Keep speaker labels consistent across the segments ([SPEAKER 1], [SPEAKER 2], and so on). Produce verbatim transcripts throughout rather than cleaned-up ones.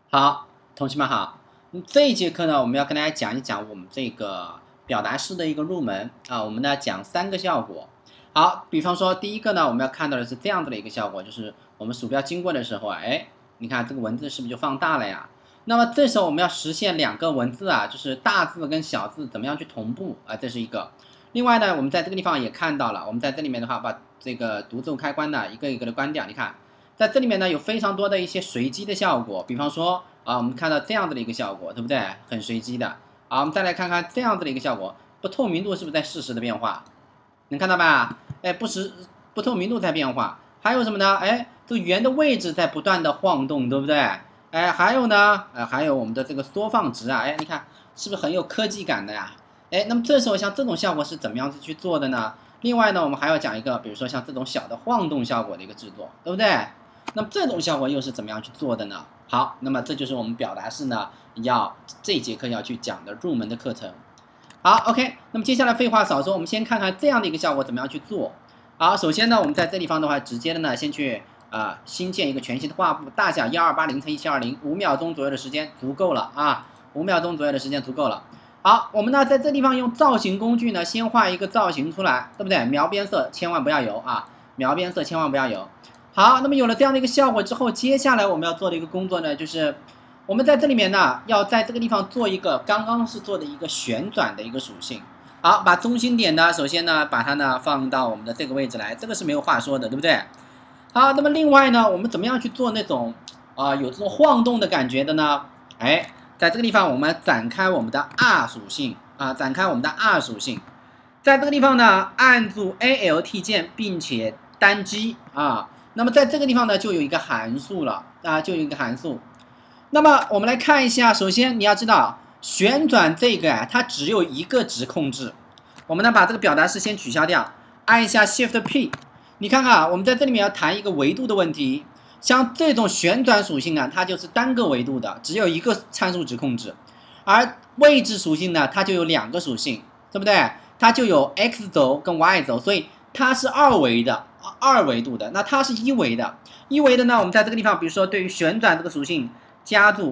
[SPEAKER 1] 好，同学们好。嗯这一节课呢，我们要跟大家讲一讲我们这个表达式的一个入门啊。我们呢讲三个效果。好，比方说第一个呢，我们要看到的是这样子的一个效果，就是我们鼠标经过的时候啊，哎，你看这个文字是不是就放大了呀？那么这时候我们要实现两个文字啊，就是大字跟小字怎么样去同步啊，这是一个。另外呢，我们在这个地方也看到了，我们在这里面的话，把这个独奏开关呢一个一个的关掉，你看。在这里面呢，有非常多的一些随机的效果，比方说啊，我们看到这样子的一个效果，对不对？很随机的。好，我们再来看看这样子的一个效果，不透明度是不是在适时的变化？能看到吧？哎，不实不透明度在变化。还有什么呢？哎，这个圆的位置在不断的晃动，对不对？哎，还有呢，呃，还有我们的这个缩放值啊，哎，你看是不是很有科技感的呀？哎，那么这时候像这种效果是怎么样子去做的呢？另外呢，我们还要讲一个，比如说像这种小的晃动效果的一个制作，对不对？那么这种效果又是怎么样去做的呢？好，那么这就是我们表达式呢要这节课要去讲的入门的课程。好 ，OK，那么接下来废话少说，我们先看看这样的一个效果怎么样去做。好，首先呢，我们在这地方的话，直接的呢先去啊、呃、新建一个全新的画布，大小一二八零乘一七二零，五秒钟左右的时间足够了啊，五秒钟左右的时间足够了。好，我们呢在这地方用造型工具呢，先画一个造型出来，对不对？描边色千万不要有啊，描边色千万不要有。好，那么有了这样的一个效果之后，接下来我们要做的一个工作呢，就是我们在这里面呢，要在这个地方做一个刚刚是做的一个旋转的一个属性。好，把中心点呢，首先呢，把它呢放到我们的这个位置来，这个是没有话说的，对不对？好，那么另外呢，我们怎么样去做那种啊、呃、有这种晃动的感觉的呢？哎，在这个地方我们展开我们的 R 属性啊，展开我们的 R 属性，在这个地方呢，按住 Alt 键，并且单击啊。那么在这个地方呢，就有一个函数了啊，就有一个函数。那么我们来看一下，首先你要知道，旋转这个啊，它只有一个值控制。我们呢把这个表达式先取消掉，按一下 Shift P， 你看看啊，我们在这里面要谈一个维度的问题。像这种旋转属性啊，它就是单个维度的，只有一个参数值控制。而位置属性呢，它就有两个属性，对不对？它就有 X 轴跟 Y 轴，所以它是二维的。二维度的，那它是一维的，一维的呢，我们在这个地方，比如说对于旋转这个属性加注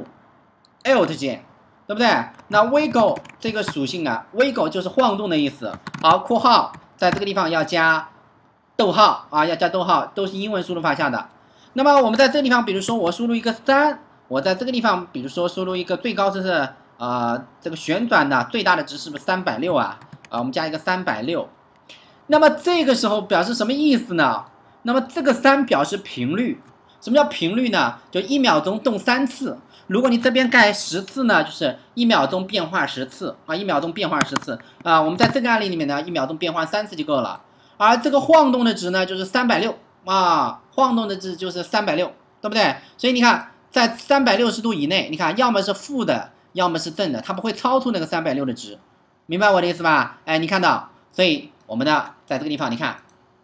[SPEAKER 1] Alt 键，对不对？那 Wiggle 这个属性啊 ，Wiggle 就是晃动的意思。好，括号在这个地方要加逗号啊，要加逗号，都是英文输入法下的。那么我们在这个地方，比如说我输入一个三，我在这个地方，比如说输入一个最高值是呃这个旋转的最大的值是不是三百六啊？啊，我们加一个三百六。那么这个时候表示什么意思呢？那么这个三表示频率。什么叫频率呢？就一秒钟动三次。如果你这边盖十次呢，就是一秒钟变换十次啊，一秒钟变换十次啊。我们在这个案例里面呢，一秒钟变换三次就够了。而这个晃动的值呢，就是三百六啊，晃动的值就是三百六，对不对？所以你看，在三百六十度以内，你看要么是负的，要么是正的，它不会超出那个三百六的值，明白我的意思吧？哎，你看到，所以。我们呢，在这个地方，你看，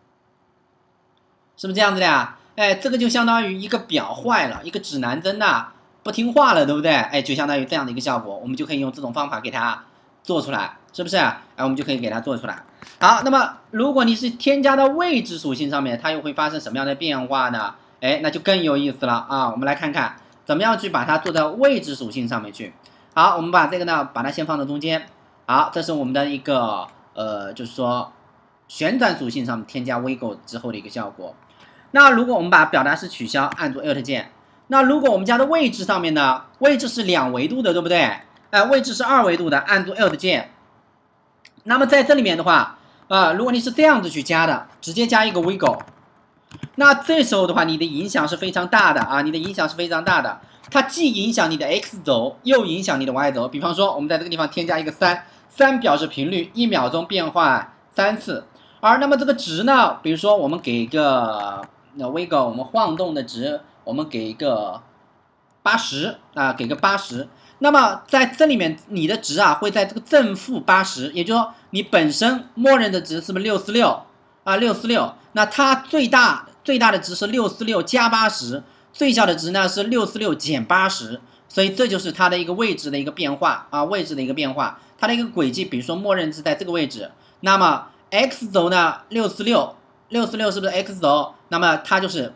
[SPEAKER 1] 是不是这样子的呀？哎，这个就相当于一个表坏了，一个指南针呐，不听话了，对不对？哎，就相当于这样的一个效果，我们就可以用这种方法给它做出来，是不是？哎，我们就可以给它做出来。好，那么如果你是添加到位置属性上面，它又会发生什么样的变化呢？哎，那就更有意思了啊！我们来看看怎么样去把它做到位置属性上面去。好，我们把这个呢，把它先放到中间。好，这是我们的一个。呃，就是说旋转属性上面添加 Wiggle 之后的一个效果。那如果我们把表达式取消，按住 Alt 键，那如果我们加的位置上面呢，位置是两维度的，对不对？哎、呃，位置是二维度的，按住 Alt 键。那么在这里面的话，啊、呃，如果你是这样子去加的，直接加一个 Wiggle， 那这时候的话，你的影响是非常大的啊，你的影响是非常大的。它既影响你的 X 轴，又影响你的 Y 轴。比方说，我们在这个地方添加一个三。三表示频率，一秒钟变换三次。而那么这个值呢，比如说我们给一个那 Wiggle 我们晃动的值，我们给一个八十啊，给个八十。那么在这里面，你的值啊会在这个正负八十，也就是说你本身默认的值是不是六四六啊？六四六，那它最大最大的值是六四六加八十，最小的值呢是六四六减八十。所以这就是它的一个位置的一个变化啊，位置的一个变化，它的一个轨迹，比如说默认是在这个位置，那么 x 轴呢，六四六，六四六是不是 x 轴？那么它就是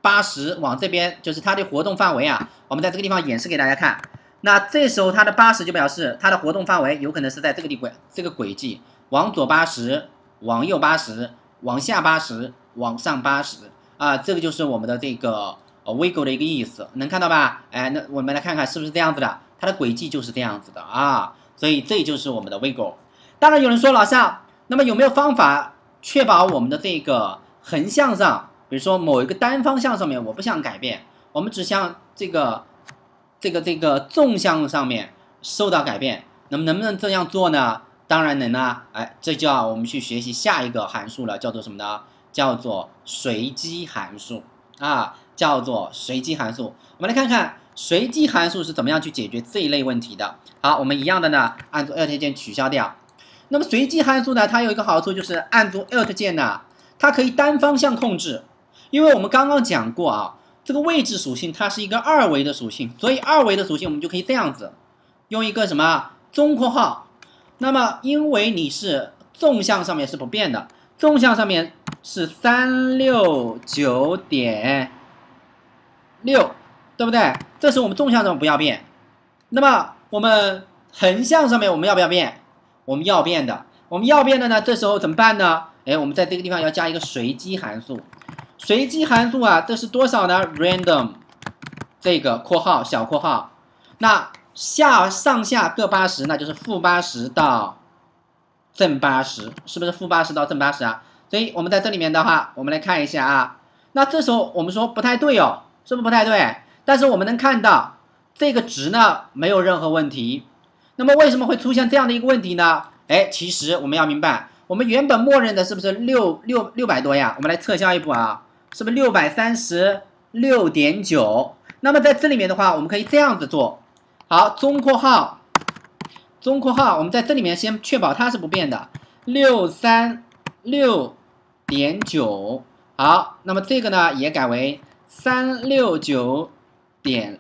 [SPEAKER 1] 八十往这边，就是它的活动范围啊。我们在这个地方演示给大家看。那这时候它的八十就表示它的活动范围有可能是在这个地轨这个轨迹，往左八十，往右八十，往下八十，往上八十啊，这个就是我们的这个呃 wiggle 的一个意思，能看到吧？哎，那我们来看看是不是这样子的，它的轨迹就是这样子的啊，所以这就是我们的 wiggle。当然有人说老师啊，那么有没有方法确保我们的这个横向上，比如说某一个单方向上面我不想改变，我们只想这个这个这个纵向上面受到改变，那么能不能这样做呢？当然能啊，哎，这就要我们去学习下一个函数了，叫做什么呢？叫做随机函数啊，叫做随机函数。我们来看看随机函数是怎么样去解决这一类问题的。好，我们一样的呢，按住 Alt 键取消掉。那么随机函数呢，它有一个好处就是按住 Alt 键呢，它可以单方向控制，因为我们刚刚讲过啊，这个位置属性它是一个二维的属性，所以二维的属性我们就可以这样子，用一个什么中括号。那么因为你是纵向上面是不变的，纵向上面是三六九点六，对不对？这时候我们纵向上不要变，那么我们横向上面我们要不要变？我们要变的，我们要变的呢，这时候怎么办呢？哎，我们在这个地方要加一个随机函数，随机函数啊，这是多少呢 ？random 这个括号小括号，那下上下各八十，那就是负八十到正八十，是不是负八十到正八十啊？所以我们在这里面的话，我们来看一下啊，那这时候我们说不太对哦，是不是不太对？但是我们能看到这个值呢没有任何问题。那么为什么会出现这样的一个问题呢？哎，其实我们要明白，我们原本默认的是不是六六六百多呀？我们来撤销一步啊，是不是六百三十六点九？那么在这里面的话，我们可以这样子做。好，中括号，中括号，我们在这里面先确保它是不变的，六三六点九。好，那么这个呢也改为三六九点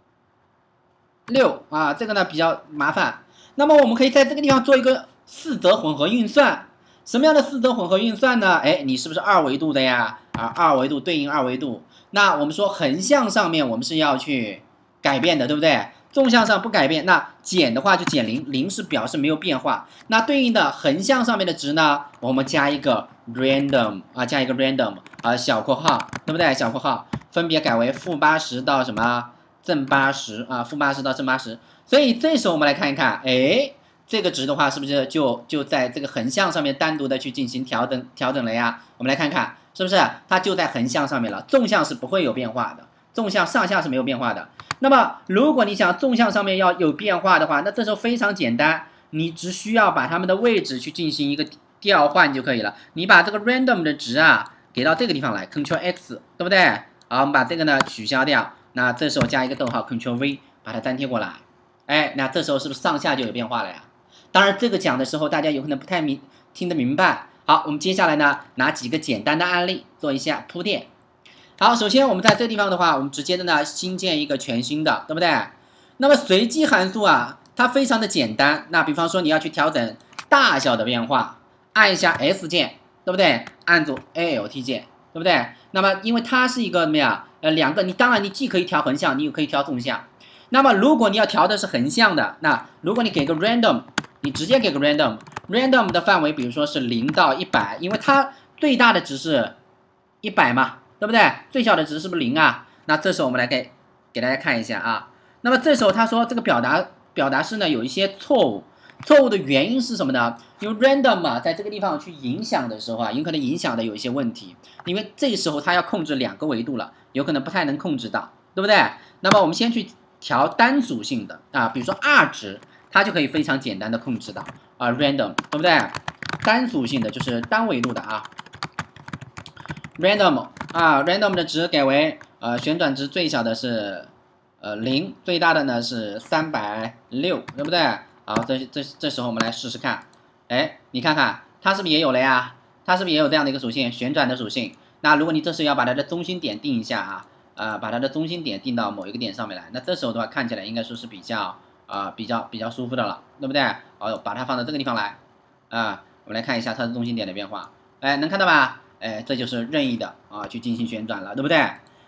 [SPEAKER 1] 六啊，这个呢比较麻烦。那么我们可以在这个地方做一个四则混合运算。什么样的四则混合运算呢？哎，你是不是二维度的呀？啊，二维度对应二维度。那我们说横向上面我们是要去改变的，对不对？纵向上不改变，那减的话就减零，零是表示没有变化。那对应的横向上面的值呢，我们加一个 random 啊，加一个 random 啊小括号，对不对？小括号分别改为负八十到什么正八十啊，负八十到正八十。所以这时候我们来看一看，哎，这个值的话是不是就就在这个横向上面单独的去进行调整调整了呀？我们来看看是不是它就在横向上面了，纵向是不会有变化的，纵向上下是没有变化的。那么如果你想纵向上面要有变化的话，那这时候非常简单，你只需要把它们的位置去进行一个调换就可以了。你把这个 random 的值啊给到这个地方来 ，Ctrl X， 对不对？好，我们把这个呢取消掉，那这时候加一个逗号 ，Ctrl V， 把它粘贴过来。哎，那这时候是不是上下就有变化了呀？当然，这个讲的时候大家有可能不太明听得明白。好，我们接下来呢拿几个简单的案例做一下铺垫。好，首先我们在这个地方的话，我们直接的呢新建一个全新的，对不对？那么随机函数啊，它非常的简单。那比方说你要去调整大小的变化，按一下 S 键，对不对？按住 Alt 键，对不对？那么因为它是一个什么呀？呃，两个，你当然你既可以调横向，你也可以调纵向。那么如果你要调的是横向的，那如果你给个 random， 你直接给个 random，random 的范围比如说是零到一百，因为它最大的值是一百嘛。对不对？最小的值是不是零啊？那这时候我们来给给大家看一下啊。那么这时候他说这个表达表达式呢有一些错误，错误的原因是什么呢？因为 random 啊，在这个地方去影响的时候啊，有可能影响的有一些问题，因为这个时候它要控制两个维度了，有可能不太能控制到，对不对？那么我们先去调单属性的啊，比如说 R 值，它就可以非常简单的控制到啊 random， 对不对？单属性的就是单维度的啊。random 啊 ，random 的值改为呃旋转值最小的是呃零，最大的呢是三百六，对不对？好，这这这时候我们来试试看，哎，你看看它是不是也有了呀？它是不是也有这样的一个属性，旋转的属性？那如果你这时候要把它的中心点定一下啊，呃，把它的中心点定到某一个点上面来，那这时候的话看起来应该说是比较啊、呃、比较比较舒服的了，对不对？好，把它放到这个地方来啊，我们来看一下它的中心点的变化，哎，能看到吧？哎，这就是任意的啊，去进行旋转了，对不对？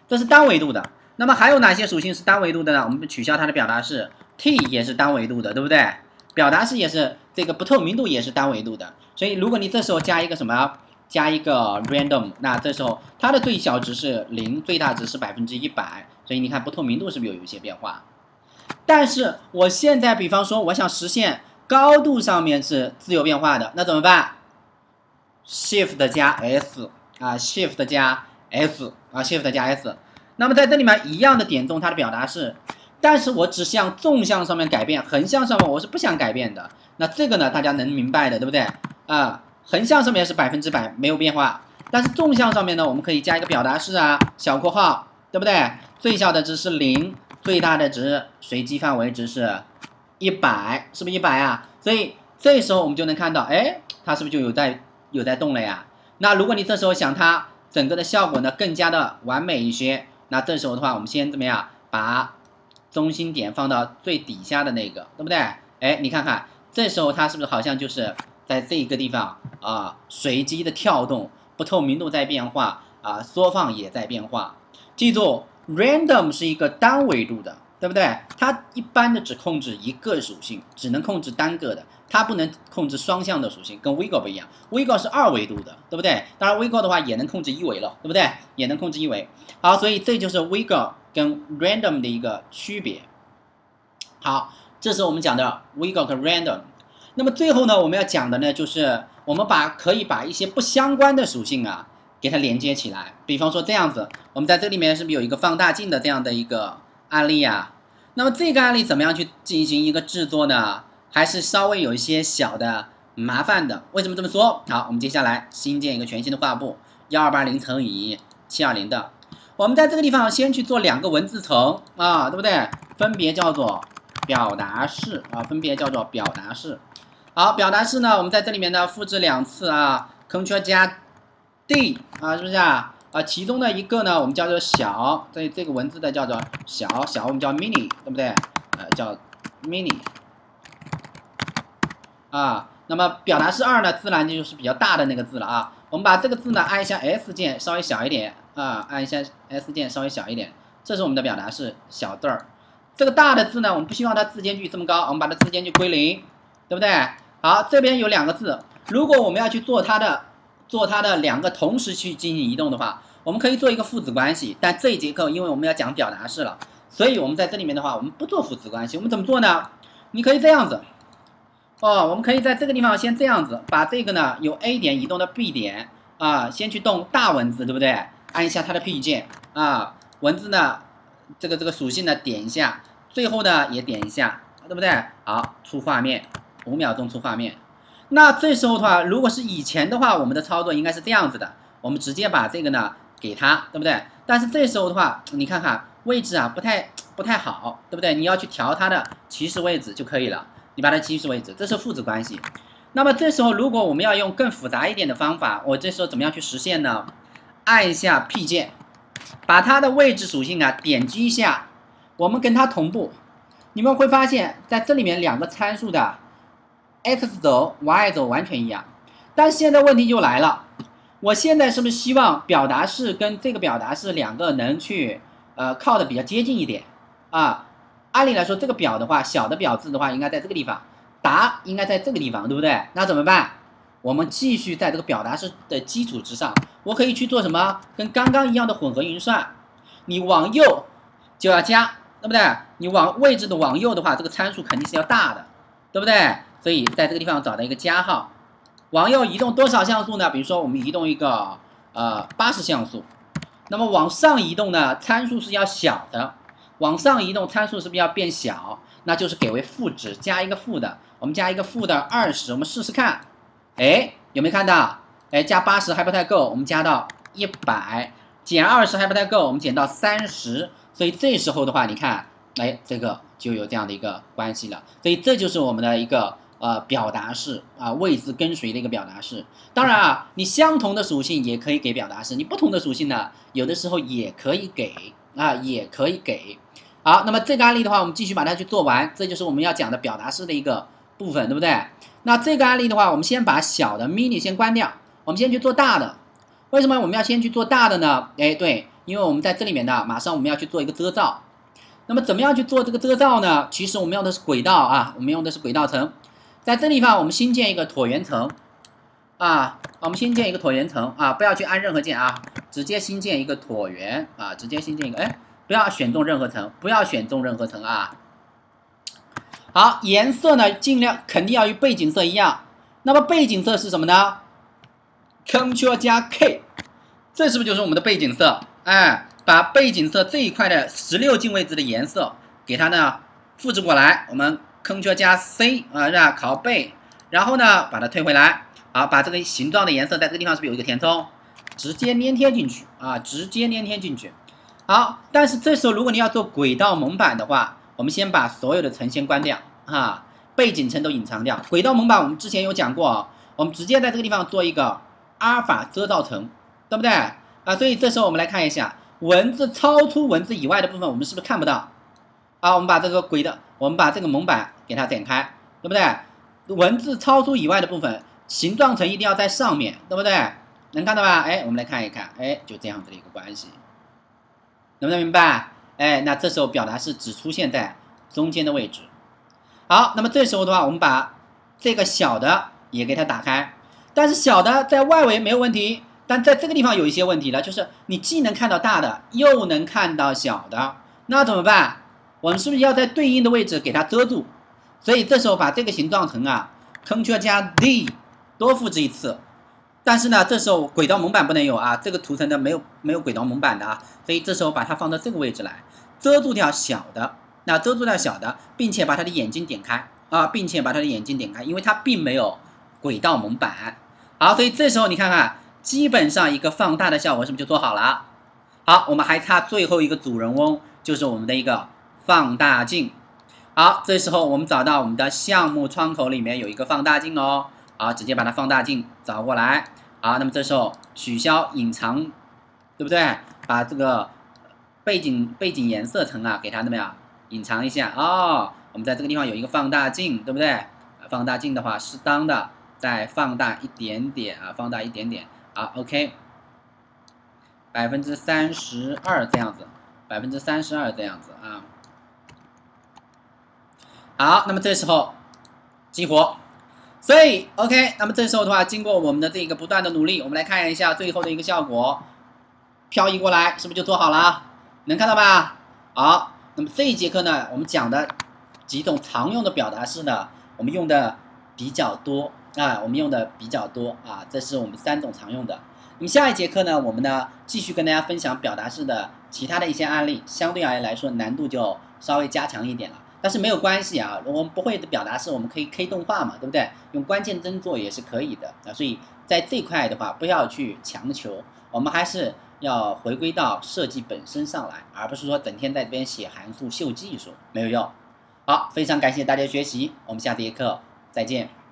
[SPEAKER 1] 这是单维度的。那么还有哪些属性是单维度的呢？我们取消它的表达式 t 也是单维度的，对不对？表达式也是这个不透明度也是单维度的。所以如果你这时候加一个什么，加一个 random， 那这时候它的最小值是零，最大值是百分之一百。所以你看不透明度是不是有一些变化？但是我现在比方说我想实现高度上面是自由变化的，那怎么办 ？Shift 加 S 啊 ，Shift 加 S 啊 ，Shift 加 S。那么在这里面一样的点中它的表达式，但是我只向纵向上面改变，横向上面我是不想改变的。那这个呢，大家能明白的，对不对？啊，横向上面是百分之百没有变化，但是纵向上面呢，我们可以加一个表达式啊，小括号，对不对？最小的值是零，最大的值随机范围值是一百，是不是一百啊？所以这时候我们就能看到，哎，它是不是就有在有在动了呀？那如果你这时候想它整个的效果呢更加的完美一些，那这时候的话，我们先怎么样把中心点放到最底下的那个，对不对？哎，你看看，这时候它是不是好像就是在这个地方啊，随机的跳动，不透明度在变化啊，缩放也在变化。记住 ，random 是一个单维度的，对不对？它一般的只控制一个属性，只能控制单个的，它不能控制双向的属性，跟 Wiggle 不一样。Wiggle 是二维度的，对不对？当然 Wiggle 的话也能控制一维了，对不对？也能控制一维。好，所以这就是 Wiggle 跟 random 的一个区别。好，这是我们讲的 Wiggle 跟 random。那么最后呢，我们要讲的呢，就是我们把可以把一些不相关的属性啊，给它连接起来。比方说这样子，我们在这里面是不是有一个放大镜的这样的一个案例啊？那么这个案例怎么样去进行一个制作呢？还是稍微有一些小的麻烦的。为什么这么说？好，我们接下来新建一个全新的画布，一二八零乘以七二零的。我们在这个地方先去做两个文字层啊，对不对？分别叫做表达式啊，分别叫做表达式。好，表达式呢，我们在这里面呢复制两次啊 ，Ctrl 加 D 啊，是不是啊？啊，其中的一个呢，我们叫做小，这这个文字的叫做小小，我们叫 mini， 对不对？呃，叫 mini 啊。那么表达式二呢，自然就是比较大的那个字了啊。我们把这个字呢按一下 S 键，稍微小一点啊，按一下 S 键稍微小一点，这是我们的表达式小字儿。这个大的字呢，我们不希望它字间距这么高，我们把它字间距归零，对不对？好，这边有两个字，如果我们要去做它的做它的两个同时去进行移动的话，我们可以做一个父子关系。但这一节课因为我们要讲表达式了，所以我们在这里面的话，我们不做父子关系。我们怎么做呢？你可以这样子，哦，我们可以在这个地方先这样子，把这个呢由 A 点移动到 B 点啊，先去动大文字，对不对？按一下它的 P 键啊，文字呢这个这个属性呢点一下，最后呢也点一下，对不对？好，出画面。五秒钟出画面，那这时候的话，如果是以前的话，我们的操作应该是这样子的，我们直接把这个呢给它，对不对？但是这时候的话，你看看位置啊，不太不太好，对不对？你要去调它的起始位置就可以了，你把它起始位置，这是父子关系。那么这时候，如果我们要用更复杂一点的方法，我这时候怎么样去实现呢？按一下 P 键，把它的位置属性啊点击一下，我们跟它同步，你们会发现在这里面两个参数的。X 轴 Y 轴完全一样，但现在问题就来了，我现在是不是希望表达式跟这个表达式两个能去呃靠的比较接近一点啊？按理来说，这个表的话，小的表字的话应该在这个地方，答应该在这个地方，对不对？那怎么办？我们继续在这个表达式的基础之上，我可以去做什么？跟刚刚一样的混合运算，你往右就要加，对不对？你往位置的往右的话，这个参数肯定是要大的，对不对？所以在这个地方找到一个加号，往右移动多少像素呢？比如说我们移动一个呃八十像素，那么往上移动呢，参数是要小的，往上移动参数是不是要变小？那就是给为负值，加一个负的，我们加一个负的二十，我们试试看，哎，有没有看到？哎，加八十还不太够，我们加到一百，减二十还不太够，我们减到三十，所以这时候的话，你看，哎，这个就有这样的一个关系了，所以这就是我们的一个。呃，表达式啊，位置跟随的一个表达式。当然啊，你相同的属性也可以给表达式，你不同的属性呢，有的时候也可以给啊，也可以给。好，那么这个案例的话，我们继续把它去做完，这就是我们要讲的表达式的一个部分，对不对？那这个案例的话，我们先把小的 mini 先关掉，我们先去做大的。为什么我们要先去做大的呢？哎，对， 因为我们在这里面呢，马上我们要去做一个遮罩。那么怎么样去做这个遮罩呢？其实我们用的是轨道啊，我们用的是轨道层。在这地方我们新建一个椭圆层啊，我们新建一个椭圆层啊，不要去按任何键啊，直接新建一个椭圆啊，直接新建一个，哎，不要选中任何层，不要选中任何层啊。好，颜色呢，尽量肯定要与背景色一样。那么背景色是什么呢 ？Ctrl 加 K， 这是不是就是我们的背景色？哎，把背景色这一块的十六进位置的颜色给它呢复制过来。我们 Ctrl 加 C 啊，让它拷贝，然后呢把它推回来。好，把这个形状的颜色在这个地方是不是有一个填充？直接粘贴进去啊，直接粘贴进去。好，但是这时候如果你要做轨道蒙版的话，我们先把所有的层先关掉啊。背景层都隐藏掉，轨道蒙版我们之前有讲过啊，我们直接在这个地方做一个阿尔法遮罩层，对不对啊？所以这时候我们来看一下，文字超出文字以外的部分，我们是不是看不到？啊，我们把这个轨道，我们把这个蒙版给它点开，对不对？文字超出以外的部分，形状层一定要在上面，对不对？能看到吧？哎，我们来看一看，哎，就这样子的一个关系，能不能明白？哎，那这时候表达式只出现在中间的位置。好，那么这时候的话，我们把这个小的也给它打开，但是小的在外围没有问题，但在这个地方有一些问题了，就是你既能看到大的，又能看到小的，那怎么办？我们是不是要在对应的位置给它遮住？所以这时候把这个形状层啊 ，Ctrl 加 D 多复制一次，但是呢，这时候轨道蒙版不能有啊，这个图层的没有没有轨道蒙版的啊，所以这时候把它放到这个位置来，遮住掉小的。那遮住掉小的，并且把它的眼睛点开啊，并且把它的眼睛点开，因为它并没有轨道蒙版。好，所以这时候你看看，基本上一个放大的效果是不是就做好了？好，我们还差最后一个主人翁，就是我们的一个放大镜。好，这时候我们找到我们的项目窗口里面有一个放大镜哦，好，直接把它放大镜找过来。好，那么这时候取消隐藏，对不对？把这个背景背景颜色层啊，给它怎么样？隐藏一下哦，我们在这个地方有一个放大镜，对不对？放大镜的话，适当的再放大一点点啊，放大一点点。好 ，OK， 百分之三十二这样子，百分之三十二这样子啊。好，那么这时候激活，所以 OK， 那么这时候的话，经过我们的这个不断的努力，我们来看一下最后的一个效果，漂移过来，是不是就做好了？能看到吧？好。那么这一节课呢，我们讲的几种常用的表达式呢，我们用的比较多啊，我们用的比较多啊，这是我们三种常用的。那么下一节课呢，我们呢继续跟大家分享表达式的其他的一些案例，相对而言来说难度就稍微加强一点了，但是没有关系啊，我们不会的表达式我们可以 K 动画嘛，对不对？用关键帧做也是可以的啊，所以在这块的话不要去强求，我们还是要回归到设计本身上来，而不是说整天在这边写函数秀技术，没有用。好，非常感谢大家学习，我们下节课再见。